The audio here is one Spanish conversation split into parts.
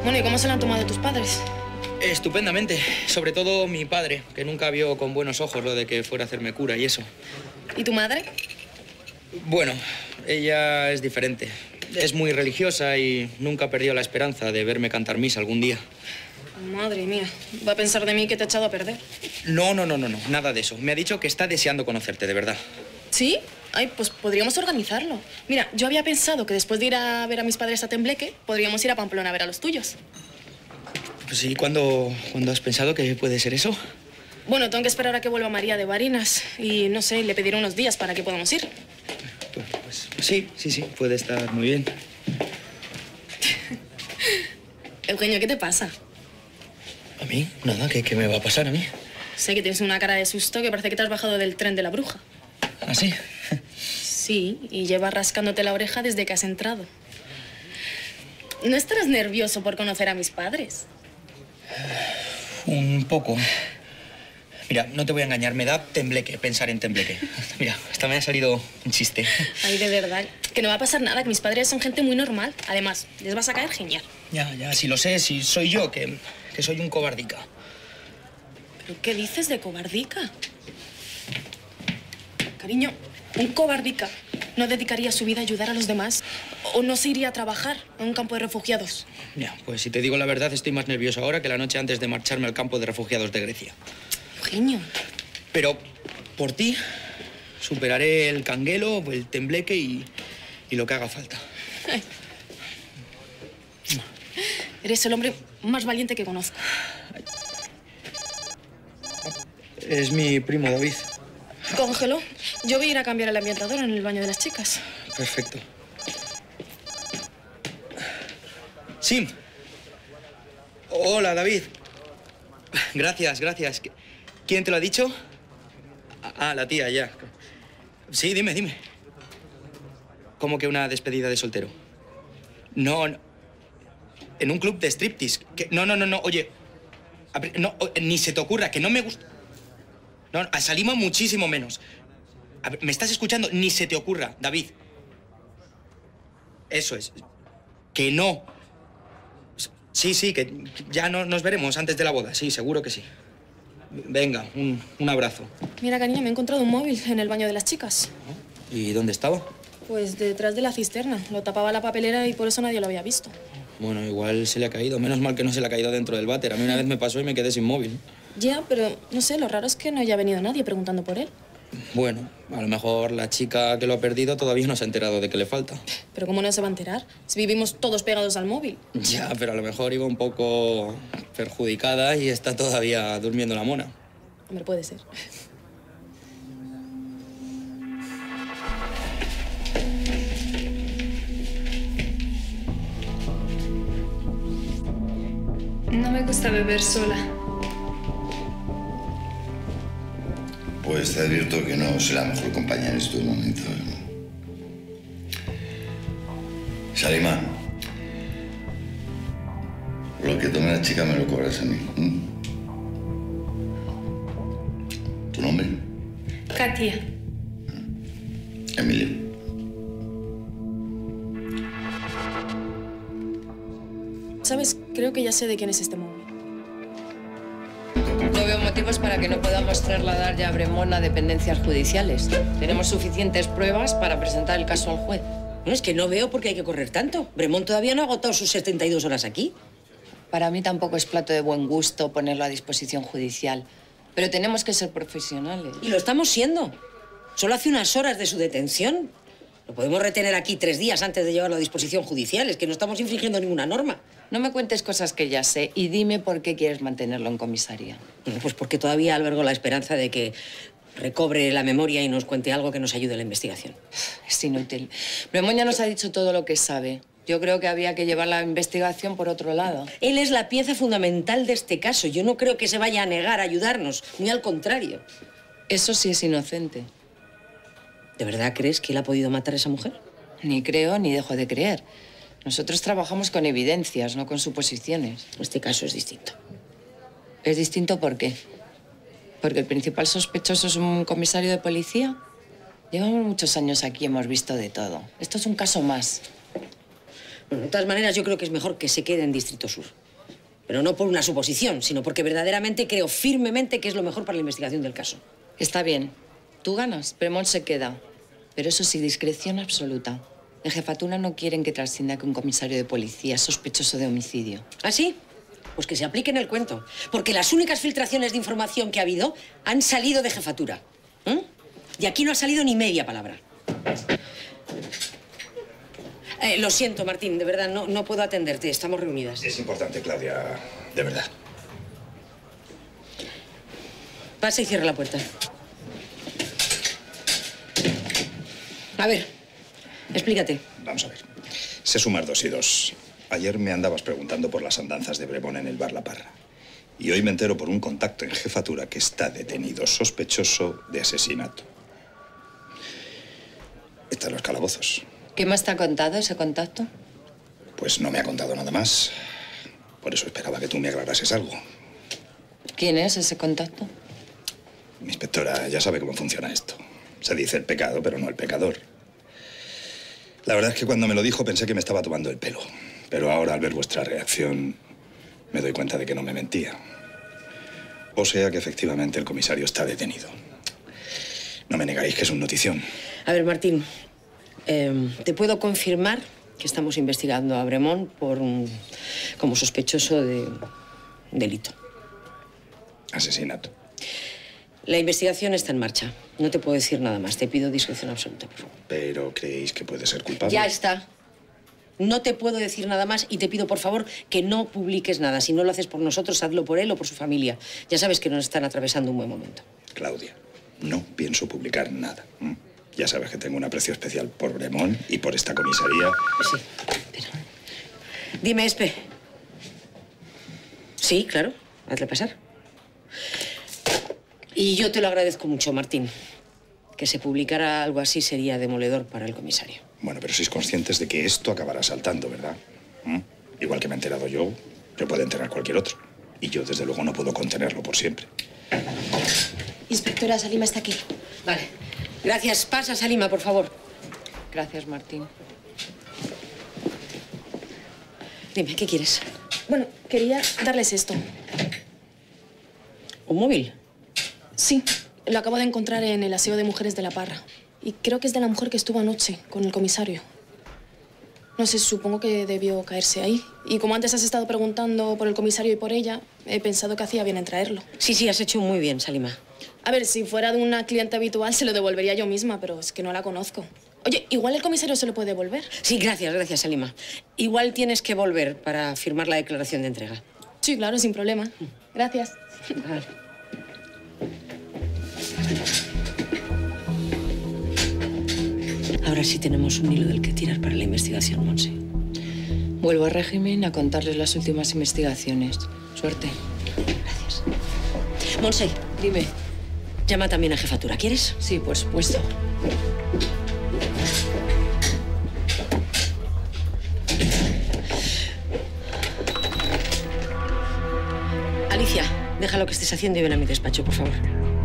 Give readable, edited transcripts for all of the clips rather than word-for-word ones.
Bueno, ¿y cómo se lo han tomado tus padres? Estupendamente. Sobre todo mi padre, que nunca vio con buenos ojos lo de que fuera a hacerme cura y eso. ¿Y tu madre? Bueno, ella es diferente. Es muy religiosa y nunca perdió la esperanza de verme cantar misa algún día. Madre mía, va a pensar de mí que te he echado a perder. No, nada de eso. Me ha dicho que está deseando conocerte, de verdad. ¿Sí? Ay, pues podríamos organizarlo. Mira, yo había pensado que después de ir a ver a mis padres a Tembleque, podríamos ir a Pamplona a ver a los tuyos. Pues sí, ¿cuándo has pensado que puede ser eso? Bueno, tengo que esperar a que vuelva María de Barinas y, no sé, le pediré unos días para que podamos ir. Pues sí, puede estar muy bien. Eugenio, ¿qué te pasa? ¿A mí? Nada, ¿qué me va a pasar a mí? Sé que tienes una cara de susto que parece que te has bajado del tren de la bruja. ¿Ah, sí? Sí, y llevas rascándote la oreja desde que has entrado. ¿No estarás nervioso por conocer a mis padres? Un poco. Mira, no te voy a engañar, me da tembleque pensar en Tembleque. Mira, hasta me ha salido un chiste. Ay, de verdad, que no va a pasar nada, que mis padres son gente muy normal. Además, les vas a caer genial. Ya, si lo sé, si soy yo, que soy un cobardica. ¿Pero qué dices de cobardica? Cariño, un cobardica no dedicaría su vida a ayudar a los demás o no se iría a trabajar a un campo de refugiados. Ya, pues si te digo la verdad, estoy más nervioso ahora que la noche antes de marcharme al campo de refugiados de Grecia. Eugenio. Pero por ti superaré el canguelo, el tembleque y lo que haga falta. Ay. Eres el hombre más valiente que conozco. Es mi primo David. Cógelo. Yo voy a ir a cambiar el ambientador en el baño de las chicas. Perfecto. Sí. Hola, David. Gracias. ¿Quién te lo ha dicho? Ah, la tía, ya. Sí, dime. ¿Cómo que una despedida de soltero? No. En un club de striptease. No. Oye, no, ni se te ocurra, que no me gusta. No, salimos muchísimo menos. A ver, ¿me estás escuchando? Ni se te ocurra, David. Eso es. Que no. Sí, que ya no nos veremos antes de la boda. Sí, seguro que sí. Venga, un abrazo. Mira, cariño, me he encontrado un móvil en el baño de las chicas. ¿Y dónde estaba? Pues detrás de la cisterna. Lo tapaba la papelera y por eso nadie lo había visto. Bueno, igual se le ha caído. Menos mal que no se le ha caído dentro del váter. A mí una vez me pasó y me quedé sin móvil. Ya, pero no sé, lo raro es que no haya venido nadie preguntando por él. Bueno, a lo mejor la chica que lo ha perdido todavía no se ha enterado de que le falta. Pero ¿cómo no se va a enterar? Si vivimos todos pegados al móvil. Ya, pero a lo mejor iba un poco perjudicada y está todavía durmiendo la mona. Hombre, puede ser. No me gusta beber sola. Pues te advierto que no soy la mejor compañía en estos momentos. Salima, lo que tome la chica me lo cobras a mí. ¿Tu nombre? Katia. Emilio. ¿Sabes? Creo que ya sé de quién es este móvil. No veo motivos para que no podamos trasladar ya a Bremont a dependencias judiciales. Tenemos suficientes pruebas para presentar el caso al juez. No, es que no veo por qué hay que correr tanto. Bremont todavía no ha agotado sus 72 horas aquí. Para mí tampoco es plato de buen gusto ponerlo a disposición judicial. Pero tenemos que ser profesionales. Y lo estamos siendo. Solo hace unas horas de su detención. Lo podemos retener aquí 3 días antes de llevarlo a disposición judicial. Es que no estamos infringiendo ninguna norma. No me cuentes cosas que ya sé y dime por qué quieres mantenerlo en comisaría. Bueno, pues porque todavía albergo la esperanza de que recobre la memoria y nos cuente algo que nos ayude en la investigación. Es inútil. Bremont ya nos ha dicho todo lo que sabe. Yo creo que había que llevar la investigación por otro lado. Él es la pieza fundamental de este caso. Yo no creo que se vaya a negar a ayudarnos, muy al contrario. Eso sí es inocente. ¿De verdad crees que él ha podido matar a esa mujer? Ni creo ni dejo de creer. Nosotros trabajamos con evidencias, no con suposiciones. Este caso es distinto. ¿Es distinto por qué? ¿Porque el principal sospechoso es un comisario de policía? Llevamos muchos años aquí y hemos visto de todo. Esto es un caso más. Bueno, de todas maneras, yo creo que es mejor que se quede en Distrito Sur. Pero no por una suposición, sino porque verdaderamente creo firmemente que es lo mejor para la investigación del caso. Está bien. Tú ganas, Bremont se queda. Pero eso sí, discreción absoluta. En jefatura no quieren que trascienda que un comisario de policía es sospechoso de homicidio. ¿Ah, sí? Pues que se aplique en el cuento. Porque las únicas filtraciones de información que ha habido han salido de jefatura. Y aquí no ha salido ni media palabra. Lo siento, Martín, de verdad, no puedo atenderte. Estamos reunidas. Es importante, Claudia, de verdad. Pasa y cierra la puerta. A ver, explícate. Vamos a ver. Sé sumar 2 y 2. Ayer me andabas preguntando por las andanzas de Bremont en el bar La Parra. Y hoy me entero por un contacto en jefatura que está detenido sospechoso de asesinato. Están los calabozos. ¿Qué más te ha contado ese contacto? Pues no me ha contado nada más. Por eso esperaba que tú me aclarases algo. ¿Quién es ese contacto? Mi inspectora ya sabe cómo funciona esto. Se dice el pecado, pero no el pecador. La verdad es que cuando me lo dijo pensé que me estaba tomando el pelo. Pero ahora, al ver vuestra reacción, me doy cuenta de que no me mentía. O sea que efectivamente el comisario está detenido. No me negáis que es un notición. A ver, Martín, te puedo confirmar que estamos investigando a Bremont como sospechoso de delito. Asesinato. La investigación está en marcha. No te puedo decir nada más. Te pido discreción absoluta, por favor. ¿Pero creéis que puede ser culpable? Ya está. No te puedo decir nada más y te pido, por favor, que no publiques nada. Si no lo haces por nosotros, hazlo por él o por su familia. Ya sabes que nos están atravesando un buen momento. Claudia, no pienso publicar nada. Ya sabes que tengo un aprecio especial por Bremont y por esta comisaría. Sí, pero... Dime, Espe. Sí, claro. Hazle pasar. Y yo te lo agradezco mucho, Martín. Que se publicara algo así sería demoledor para el comisario. Bueno, pero sois conscientes de que esto acabará saltando, ¿verdad? Igual que me he enterado yo, lo puede enterar cualquier otro. Y yo, desde luego, no puedo contenerlo por siempre. Inspectora, Salima está aquí. Vale. Gracias. Pasa, Salima, por favor. Gracias, Martín. Dime, ¿qué quieres? Bueno, quería darles esto. ¿Un móvil? Sí, lo acabo de encontrar en el aseo de mujeres de La Parra. Y creo que es de la mujer que estuvo anoche con el comisario. No sé, supongo que debió caerse ahí. Y como antes has estado preguntando por el comisario y por ella, he pensado que hacía bien en traerlo. Sí, has hecho muy bien, Salima. A ver, si fuera de una cliente habitual se lo devolvería yo misma, pero es que no la conozco. Oye, igual el comisario se lo puede devolver. Sí, gracias, Salima. Igual tienes que volver para firmar la declaración de entrega. Sí, claro, sin problema. Gracias. Vale. Ahora sí tenemos un hilo del que tirar para la investigación, Monse. Vuelvo a régimen a contarles las últimas investigaciones. Suerte. Gracias. Monse, Dime. llama también a jefatura, ¿quieres? Sí, por supuesto. Alicia, deja lo que estés haciendo y ven a mi despacho, por favor.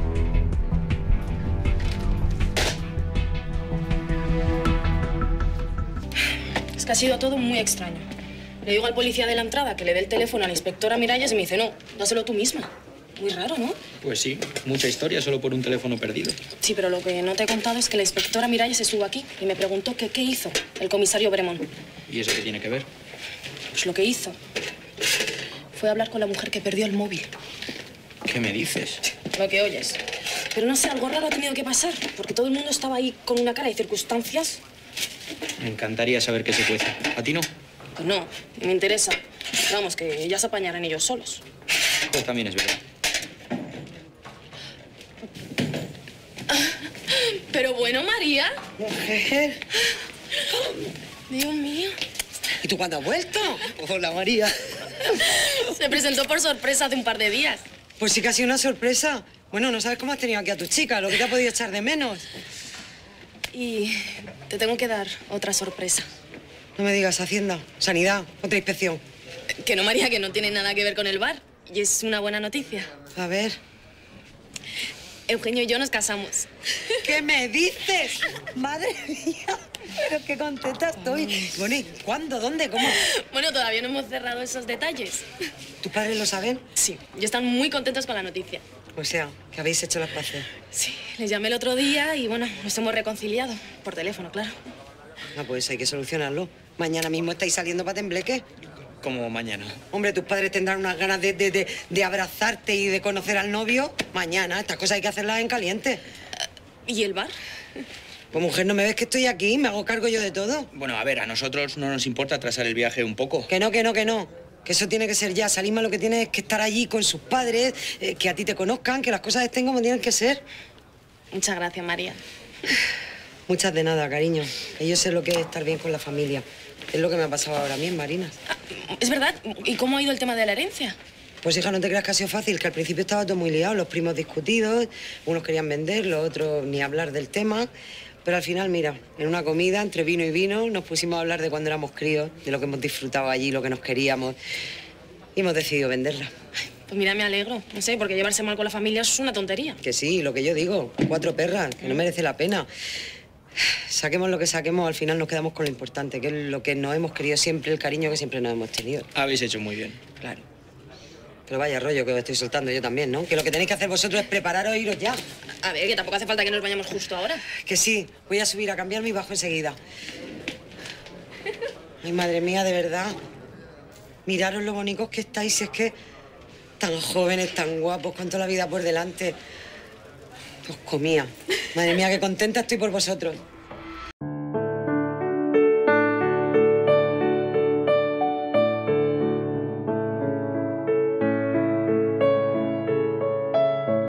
Es que ha sido todo muy extraño. Le digo al policía de la entrada que le dé el teléfono a la inspectora Miralles y me dice, no, dáselo tú misma. Muy raro, ¿no? Pues sí, mucha historia solo por un teléfono perdido. Sí, pero lo que no te he contado es que la inspectora Miralles estuvo aquí y me preguntó que qué hizo el comisario Bremont. ¿Y eso qué tiene que ver? Pues lo que hizo fue hablar con la mujer que perdió el móvil. ¿Qué me dices? Lo que oyes. Pero no sé, algo raro ha tenido que pasar, porque todo el mundo estaba ahí con una cara y circunstancias. Me encantaría saber qué se cuece. ¿A ti no? Pues no, me interesa. Vamos, que ya se apañarán ellos solos. Pues también es verdad. Pero bueno, María. Mujer. Dios mío. ¿Y tú cuándo has vuelto? Hola, María. Se presentó por sorpresa hace un par de días. Pues sí que ha sido una sorpresa. Bueno, no sabes cómo has tenido aquí a tu chica, lo que te ha podido echar de menos. Y te tengo que dar otra sorpresa. No me digas Hacienda, Sanidad, otra inspección. Que no, María, que no tiene nada que ver con el bar. Y es una buena noticia. A ver. Eugenio y yo nos casamos. ¿Qué me dices? Madre mía. Pero qué contenta estoy. Bueno, ¿y cuándo? ¿Dónde? ¿Cómo? Bueno, todavía no hemos cerrado esos detalles. ¿Tus padres lo saben? Sí, y están muy contentos con la noticia. O sea, que habéis hecho las paces. Sí, les llamé el otro día y bueno, nos hemos reconciliado. Por teléfono, claro. Ah, pues hay que solucionarlo. Mañana mismo estáis saliendo para Tembleque. Como mañana. Hombre, tus padres tendrán unas ganas de abrazarte y de conocer al novio. Mañana, estas cosas hay que hacerlas en caliente. ¿Y el bar? Pues mujer, ¿no me ves que estoy aquí? Me hago cargo yo de todo. Bueno, a ver, a nosotros no nos importa atrasar el viaje un poco. Que no. Que eso tiene que ser ya. Salima lo que tiene es que estar allí con sus padres, que a ti te conozcan, que las cosas estén como tienen que ser. Muchas gracias, María. Muchas de nada, cariño. Que yo sé lo que es estar bien con la familia. Es lo que me ha pasado ahora a mí, Marina. ¿Es verdad? ¿Y cómo ha ido el tema de la herencia? Pues hija, no te creas que ha sido fácil, que al principio estaba todo muy liado, los primos discutidos, unos querían vender, los otros ni hablar del tema. Pero al final, mira, en una comida, entre vino y vino, nos pusimos a hablar de cuando éramos críos, de lo que hemos disfrutado allí, lo que nos queríamos. Y hemos decidido venderla. Pues mira, me alegro. No sé, porque llevarse mal con la familia es una tontería. Que sí, lo que yo digo, 4 perras, que no merece la pena. Saquemos lo que saquemos, al final nos quedamos con lo importante, que es lo que nos hemos querido siempre, el cariño que siempre nos hemos tenido. Habéis hecho muy bien. Claro. Pero vaya rollo que os estoy soltando yo también, ¿no? Que lo que tenéis que hacer vosotros es prepararos e iros ya. A ver, que tampoco hace falta que nos vayamos justo ahora. Que sí, voy a subir a cambiarme y bajo enseguida. Ay, madre mía, de verdad. Miraros lo bonitos que estáis, si es que tan jóvenes, tan guapos, con toda la vida por delante. Os comía. Madre mía, qué contenta estoy por vosotros.